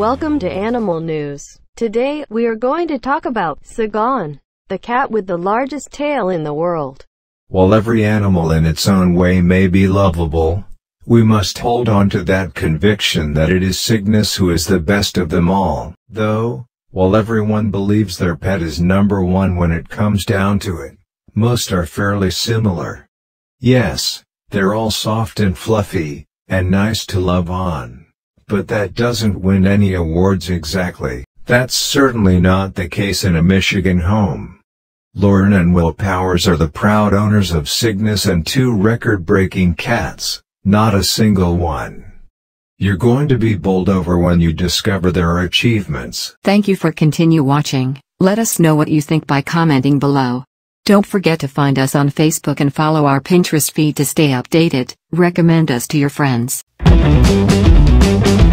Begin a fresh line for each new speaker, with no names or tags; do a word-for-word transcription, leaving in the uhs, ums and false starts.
Welcome to Animal News. Today, we are going to talk about CYGNUS, the cat with the largest tail in the world.
While every animal in its own way may be lovable, we must hold on to that conviction that it is CYGNUS who is the best of them all. Though, while everyone believes their pet is number one when it comes down to it, most are fairly similar. Yes, they're all soft and fluffy, and nice to love on. But that doesn't win any awards exactly. That's certainly not the case in a Michigan home. Lauren and Will Powers are the proud owners of CYGNUS and two record-breaking cats, not a single one. You're going to be bowled over when you discover their achievements.
Thank you for continue watching. Let us know what you think by commenting below. Don't forget to find us on Facebook and follow our Pinterest feed to stay updated. Recommend us to your friends.